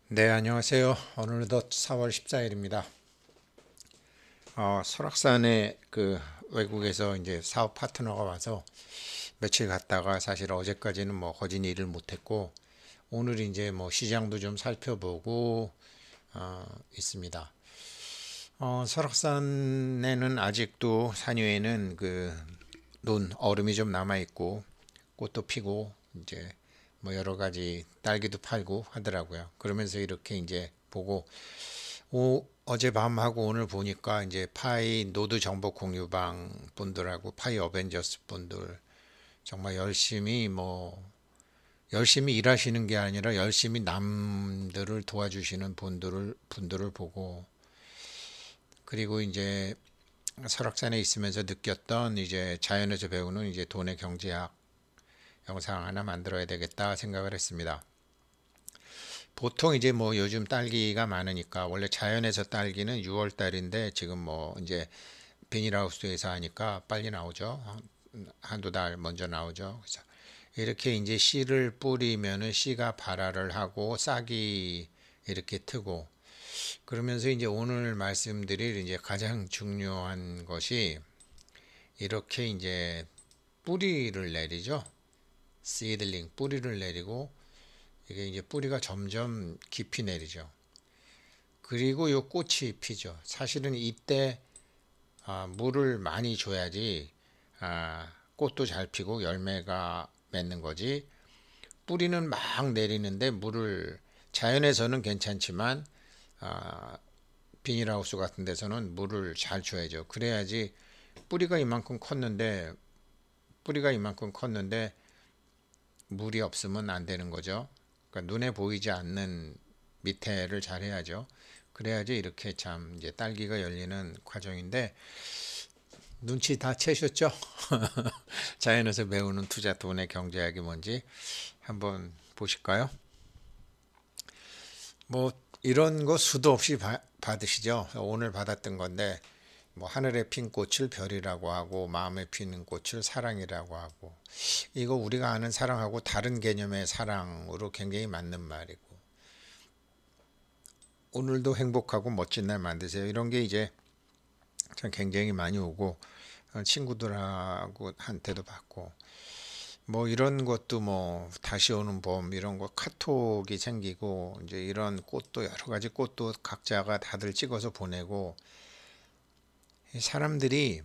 네, 안녕하세요. 오늘도 4월 14일입니다. 설악산에 외국에서 이제 사업 파트너가 와서 며칠 갔다가 사실 어제까지는 뭐 거진 일을 못했고 오늘 이제 뭐 시장도 좀 살펴보고 있습니다. 설악산에는 아직도 산 위에는 얼음이 좀 남아 있고 꽃도 피고 이제 뭐 여러 가지 딸기도 팔고 하더라고요. 그러면서 이렇게 이제 보고 어젯밤하고 오늘 보니까 이제 파이 노드 정보 공유방 분들하고 파이 어벤져스 분들 정말 열심히 일하시는 게 아니라 열심히 남들을 도와주시는 분들을 보고 그리고 이제 설악산에 있으면서 느꼈던 이제 자연에서 배우는 이제 돈의 경제학 영상 하나 만들어야 되겠다 생각을 했습니다. 보통 이제 뭐 요즘 딸기가 많으니까 원래 자연에서 딸기는 6월 달인데 지금 뭐 이제 비닐하우스에서 하니까 빨리 나오죠. 한두 달 먼저 나오죠. 그래서 이렇게 이제 씨를 뿌리면은 씨가 발화를 하고 싹이 이렇게 트고 그러면서 이제 오늘 말씀드릴 이제 가장 중요한 것이 이렇게 이제 뿌리를 내리죠. 시들링 뿌리를 내리고 이게 이제 뿌리가 점점 깊이 내리죠. 그리고 요 꽃이 피죠. 사실은 이때 물을 많이 줘야지 꽃도 잘 피고 열매가 맺는 거지. 뿌리는 막 내리는데 물을 자연에서는 괜찮지만 비닐하우스 같은 데서는 물을 잘 줘야죠. 그래야지 뿌리가 이만큼 컸는데 뿌리가 이만큼 컸는데 물이 없으면 안 되는 거죠. 그러니까 눈에 보이지 않는 밑에를 잘 해야죠. 그래야지 이렇게 참 이제 딸기가 열리는 과정인데 눈치 다 채셨죠? 자연에서 배우는 투자 돈의 경제학이 뭔지 한번 보실까요? 뭐 이런 거 수도 없이 받으시죠. 오늘 받았던 건데 뭐 하늘에 핀 꽃을 별이라고 하고 마음에 피는 꽃을 사랑이라고 하고 이거 우리가 아는 사랑하고 다른 개념의 사랑으로 굉장히 맞는 말이고 오늘도 행복하고 멋진 날 만드세요. 이런 게 이제 참 굉장히 많이 오고 친구들하고 한테도 받고 뭐 이런 것도 뭐 다시 오는 봄 이런 거 카톡이 생기고 이제 이런 꽃도 여러 가지 꽃도 각자가 다들 찍어서 보내고 사람들이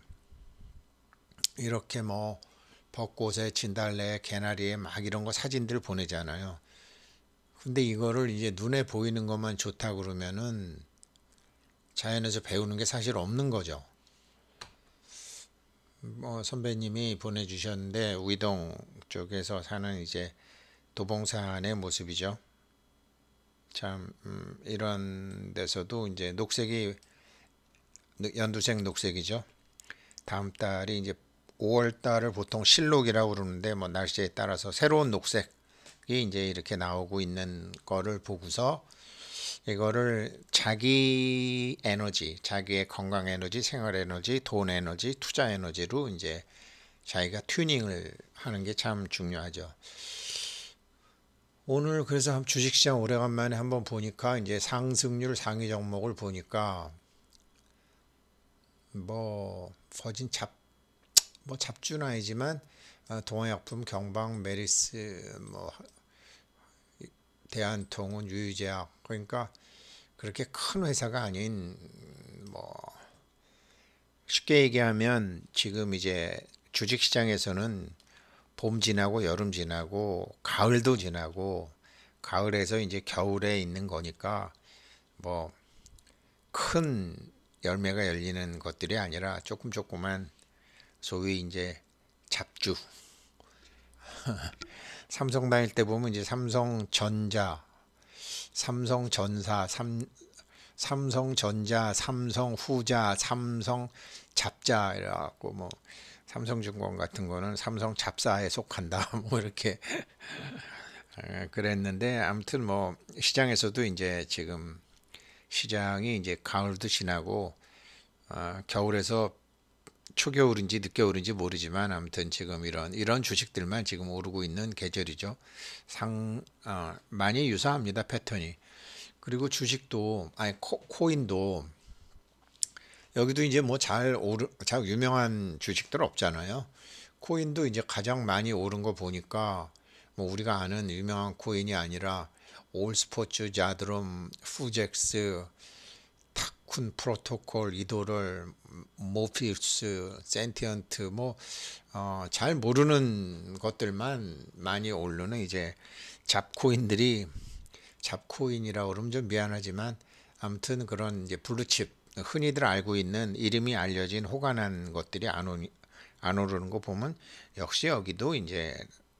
이렇게 뭐 벚꽃에 진달래 개나리에 막 이런 거 사진들 보내잖아요. 근데 이거를 이제 눈에 보이는 것만 좋다 그러면은 자연에서 배우는 게 사실 없는 거죠. 뭐 선배님이 보내주셨는데 위동 쪽에서 사는 이제 도봉산의 모습이죠. 참 이런 데서도 이제 녹색이 연두색 녹색이죠. 다음 달이 이제 5월 달을 보통 실록이라고 그러는데 뭐 날씨에 따라서 새로운 녹색이 이제 이렇게 나오고 있는 거를 보고서 이거를 자기 에너지, 자기의 건강 에너지, 생활 에너지, 돈 에너지, 투자 에너지로 이제 자기가 튜닝을 하는 게 참 중요하죠. 오늘 그래서 주식시장 오래간만에 한번 보니까 이제 상승률 상위 종목을 보니까 뭐 거진 뭐 잡주는 아니지만 동아약품, 경방, 메리스, 뭐 대한통운, 유유제약 그러니까 그렇게 큰 회사가 아닌 뭐 쉽게 얘기하면 지금 이제 주식시장에서는 봄 지나고 여름 지나고 가을도 지나고 가을에서 이제 겨울에 있는 거니까 뭐 큰 열매가 열리는 것들이 아니라 조금만 소위 이제 잡주 삼성 다닐 때 보면 이제 삼성전자, 삼성전사, 삼성전자, 삼성후자, 삼성잡자 이래갖고 뭐 삼성증권 같은 거는 삼성잡사에 속한다 뭐 이렇게 그랬는데 아무튼 뭐 시장에서도 이제 지금 시장이 이제 가을도 지나고 겨울에서 초겨울인지 늦겨울인지 모르지만 아무튼 지금 이런 주식들만 지금 오르고 있는 계절이죠. 많이 유사합니다 패턴이. 그리고 주식도, 아니, 코인도, 여기도 이제 뭐 잘 유명한 주식들 없잖아요. 코인도 이제 가장 많이 오른 거 보니까 뭐 우리가 아는 유명한 코인이 아니라 올스포츠, 자드롬, 후젝스, 타쿤 프로토콜, 이도럴, 모피우스, 센티언트 뭐 잘 모르는 것들만 많이 오르는 이제 잡코인들이 잡코인이라고 그러면 좀 미안하지만 아무튼 그런 이제 블루칩 흔히들 알고 있는 이름이 알려진 호가난 것들이 안 오르는 거 보면 역시 여기도 이제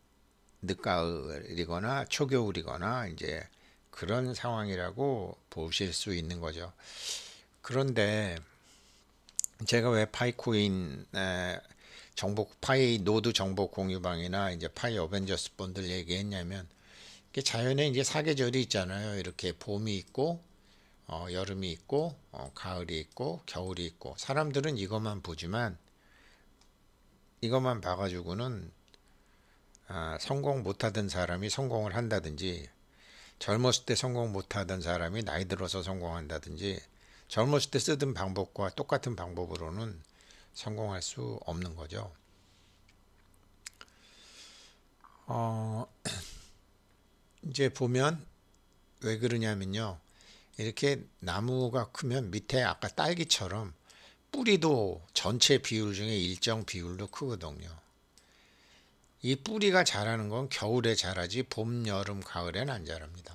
늦가을이거나 초겨울이거나 이제 그런 상황이라고 보실 수 있는 거죠. 그런데 제가 왜 파이코인 파이 노드 정보 공유방이나 이제 파이 어벤져스 본들 얘기했냐면 이게 자연에 이제 사계절이 있잖아요. 이렇게 봄이 있고 여름이 있고 가을이 있고 겨울이 있고 사람들은 이것만 보지만 이것만 봐가지고는 성공 못하던 사람이 성공을 한다든지 젊었을 때 성공 못하던 사람이 나이 들어서 성공한다든지 젊었을 때 쓰던 방법과 똑같은 방법으로는 성공할 수 없는 거죠. 이제 보면 왜 그러냐면요. 이렇게 나무가 크면 밑에 아까 딸기처럼 뿌리도 전체 비율 중에 일정 비율로 크거든요. 이 뿌리가 자라는 건 겨울에 자라지 봄, 여름, 가을엔 안 자랍니다.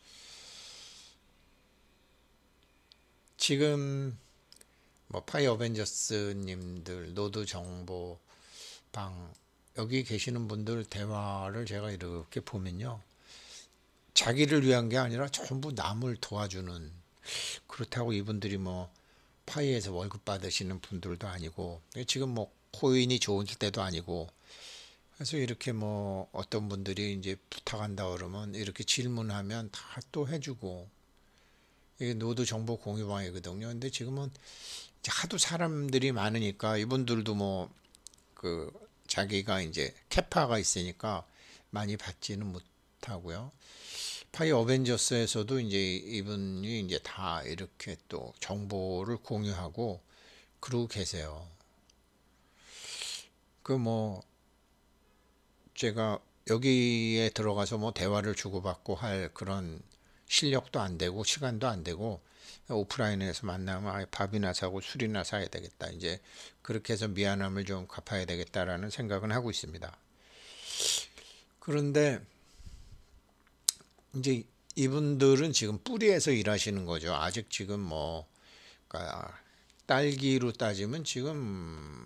지금 뭐 파이 어벤져스 님들, 노드 정보 방 여기 계시는 분들 대화를 제가 이렇게 보면요. 자기를 위한 게 아니라 전부 남을 도와주는 그렇다고 이분들이 뭐 파이에서 월급 받으시는 분들도 아니고 지금 뭐 코인이 좋은 때도 아니고 그래서 이렇게 뭐 어떤 분들이 이제 부탁한다 그러면 이렇게 질문하면 다 또 해주고 이게 노드 정보 공유방이거든요. 근데 지금은 이제 하도 사람들이 많으니까 이분들도 뭐 그 자기가 이제 캐파가 있으니까 많이 받지는 못하고요. 파이 어벤져스에서도 이제 이분이 이제 다 이렇게 또 정보를 공유하고 그러고 계세요. 그 뭐 제가 여기에 들어가서 뭐 대화를 주고받고 할 그런 실력도 안 되고 시간도 안 되고 오프라인에서 만나면 밥이나 사고 술이나 사야 되겠다. 이제 그렇게 해서 미안함을 좀 갚아야 되겠다라는 생각은 하고 있습니다. 그런데 이제 이분들은 지금 뿌리에서 일하시는 거죠. 아직 지금 뭐 그러니까 딸기로 따지면 지금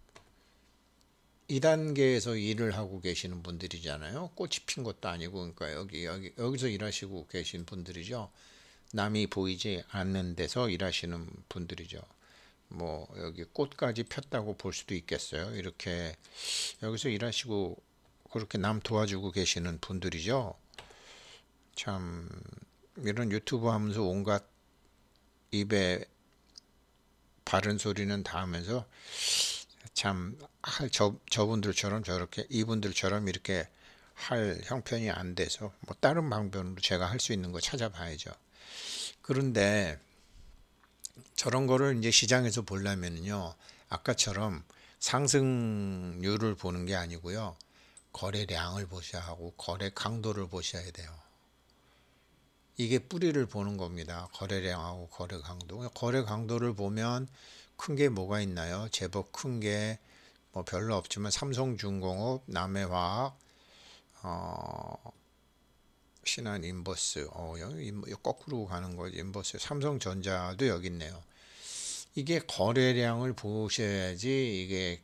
2단계에서 일을 하고 계시는 분들이잖아요. 꽃이 핀 것도 아니고 그러니까 여기서 일하시고 계신 분들이죠. 남이 보이지 않는 데서 일하시는 분들이죠. 뭐 여기 꽃까지 폈다고 볼 수도 있겠어요. 이렇게 여기서 일하시고 그렇게 남 도와주고 계시는 분들이죠. 참 이런 유튜브 하면서 온갖 입에 바른 소리는 다 하면서 참 저분들처럼 저렇게 이분들처럼 이렇게 할 형편이 안 돼서 뭐 다른 방법으로 제가 할 수 있는 거 찾아봐야죠. 그런데 저런 거를 이제 시장에서 보려면요. 아까처럼 상승률을 보는 게 아니고요. 거래량을 보셔야 하고 거래 강도를 보셔야 돼요. 이게 뿌리를 보는 겁니다. 거래량하고 거래 강도. 거래 강도를 보면 큰 게 뭐가 있나요? 제법 큰 게 뭐 별로 없지만 삼성중공업, 남해화학, 신한인버스, 여기 거꾸로 가는 거지. 인버스, 삼성전자도 여기 있네요. 이게 거래량을 보셔야지 이게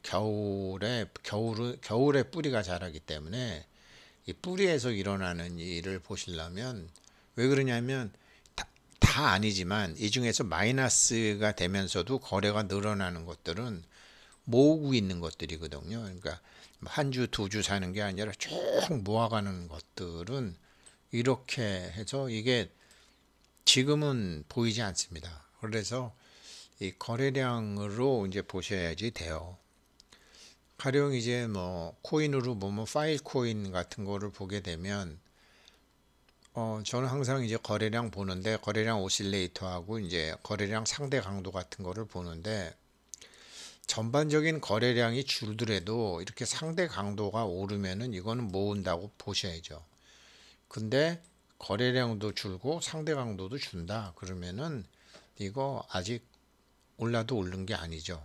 겨울에 뿌리가 자라기 때문에 이 뿌리에서 일어나는 일을 보시려면 왜 그러냐면 다 아니지만 이 중에서 마이너스가 되면서도 거래가 늘어나는 것들은 모으고 있는 것들이거든요. 그러니까 한 주, 두 주 사는 게 아니라 쭉 모아가는 것들은 이렇게 해서 이게 지금은 보이지 않습니다. 그래서 이 거래량으로 이제 보셔야지 돼요. 가령 이제 뭐 코인으로 보면 파일 코인 같은 거를 보게 되면 저는 항상 이제 거래량 보는데 거래량 오실레이터하고 이제 거래량 상대 강도 같은 거를 보는데 전반적인 거래량이 줄더라도 이렇게 상대 강도가 오르면은 이거는 모은다고 보셔야죠. 근데 거래량도 줄고 상대 강도도 준다. 그러면은 이거 아직 올라도 오른 게 아니죠.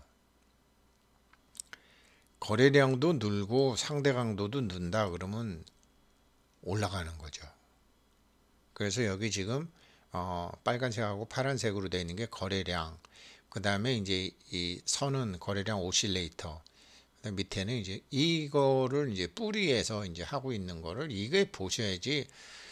거래량도 늘고 상대 강도도 는다. 그러면 올라가는 거죠. 그래서 여기 지금 빨간색하고 파란색으로 되어 있는 게 거래량. 그 다음에 이제 이 선은 거래량 오실레이터. 그다음 밑에는 이제 이거를 이제 뿌리에서 이제 하고 있는 거를 이게 보셔야지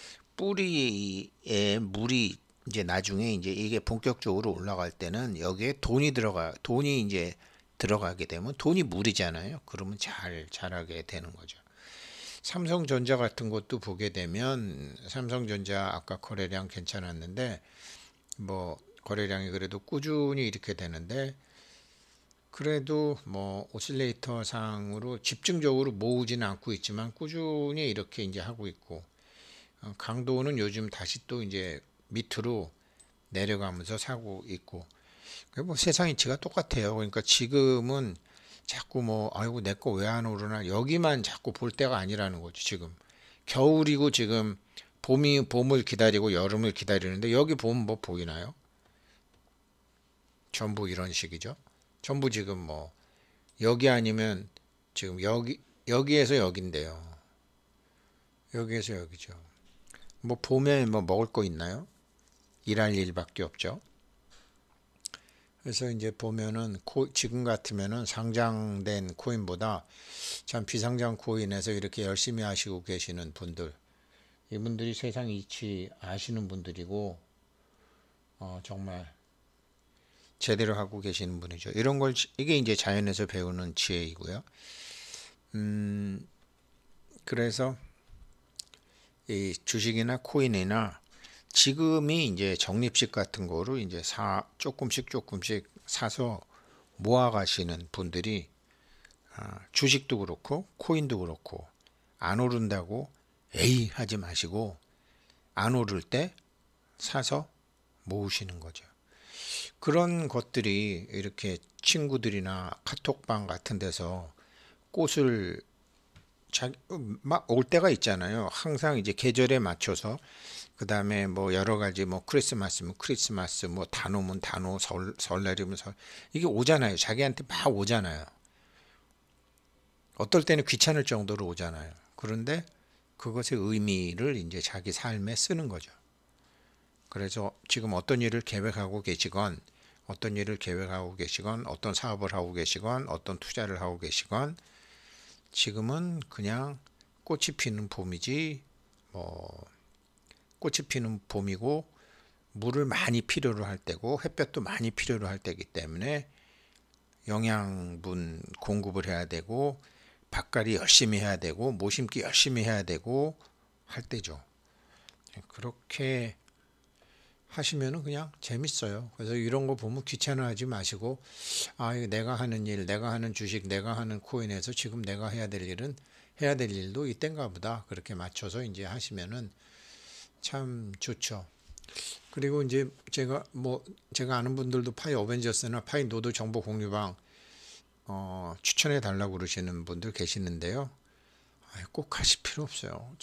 뿌리에 물이 이제 나중에 이제 이게 본격적으로 올라갈 때는 여기에 돈이 이제 들어가게 되면 돈이 물이잖아요. 그러면 잘 자라게 되는 거죠. 삼성전자 같은 것도 보게 되면 삼성전자 아까 거래량 괜찮았는데 뭐 거래량이 그래도 꾸준히 이렇게 되는데 그래도 뭐 오실레이터 상으로 집중적으로 모으지는 않고 있지만 꾸준히 이렇게 이제 하고 있고 강도는 요즘 다시 또 이제 밑으로 내려가면서 사고 있고 뭐 세상 이치가 똑같아요. 그러니까 지금은 자꾸 뭐 아이고 내 거 왜 안 오르나 여기만 자꾸 볼 때가 아니라는 거죠. 지금 겨울이고 지금 봄을 기다리고 여름을 기다리는데 여기 봄 뭐 보이나요? 전부 이런 식이죠. 전부 지금 뭐 여기 아니면 지금 여기에서 여긴데요. 여기에서 여기죠. 뭐 봄에 뭐 먹을 거 있나요? 일할 일밖에 없죠. 그래서 이제 보면은 지금 같으면은 상장된 코인보다 참 비상장 코인에서 이렇게 열심히 하시고 계시는 분들, 이분들이 세상 이치 아시는 분들이고 정말 제대로 하고 계시는 분이죠. 이런 걸 이게 이제 자연에서 배우는 지혜이고요. 그래서 이 주식이나 코인이나 지금이 이제 적립식 같은 거로 이제 조금씩 사서 모아 가시는 분들이 주식도 그렇고 코인도 그렇고 안 오른다고 에이 하지 마시고 안 오를 때 사서 모으시는 거죠. 그런 것들이 이렇게 친구들이나 카톡방 같은 데서 꽃을 막 올 때가 있잖아요. 항상 이제 계절에 맞춰서 그 다음에 뭐 여러 가지 뭐 크리스마스면 크리스마스 뭐 단오면 단오 설날이면 설 이게 오잖아요. 자기한테 막 오잖아요. 어떨 때는 귀찮을 정도로 오잖아요. 그런데 그것의 의미를 이제 자기 삶에 쓰는 거죠. 그래서 지금 어떤 일을 계획하고 계시건 어떤 사업을 하고 계시건 어떤 투자를 하고 계시건 지금은 그냥 꽃이 피는 봄이지 뭐 꽃이 피는 봄이고 물을 많이 필요로 할 때고 햇볕도 많이 필요로 할 때이기 때문에 영양분 공급을 해야 되고 밭갈이 열심히 해야 되고 모심기 열심히 해야 되고 할 때죠. 그렇게 하시면은 그냥 재밌어요. 그래서 이런 거 보면 귀찮아하지 마시고 이거 내가 하는 일, 내가 하는 주식, 내가 하는 코인에서 지금 내가 해야 될 일도 이땐가 보다 그렇게 맞춰서 이제 하시면은 참 좋죠. 그리고 이제 제가 아는 분들도 파이 어벤져스나 파이 노드 정보 공유방 추천해 달라고 그러시는 분들 계시는데요. 꼭 하실 필요 없어요.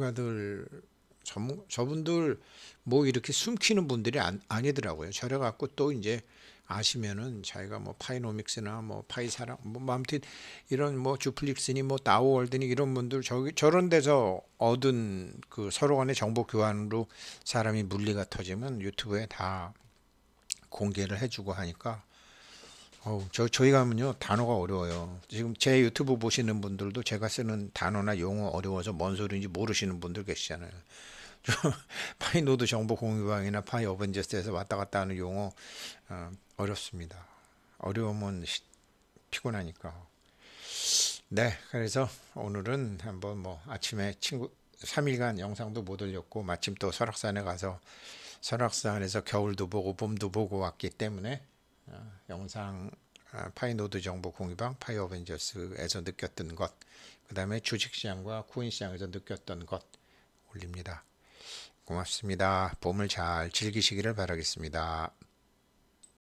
저분들 뭐 이렇게 숨기는 분들이 아니더라고요. 저래 갖고 또 이제 아시면은 자기가 뭐 파이노믹스나 뭐 파이사랑 뭐 아무튼 이런 뭐 주플릭스니 뭐 다우월드니 이런 분들 저런 데서 얻은 그 서로 간의 정보 교환으로 사람이 물리가 터지면 유튜브에 다 공개를 해주고 하니까 저희 가면요 단어가 어려워요. 지금 제 유튜브 보시는 분들도 제가 쓰는 단어나 용어 어려워서 뭔 소리인지 모르시는 분들 계시잖아요. 파이노드 정보 공유방이나 파이 어벤져스에서 왔다 갔다 하는 용어 어렵습니다. 어려우면 피곤하니까. 네, 그래서 오늘은 한번 뭐 아침에 3일간 영상도 못 올렸고 마침 또 설악산에 가서 설악산에서 겨울도 보고 봄도 보고 왔기 때문에 영상 파이노드 정보 공유방 파이 어벤져스에서 느꼈던 것, 그 다음에 주식시장과 코인시장에서 느꼈던 것 올립니다. 고맙습니다. 봄을 잘 즐기시기를 바라겠습니다.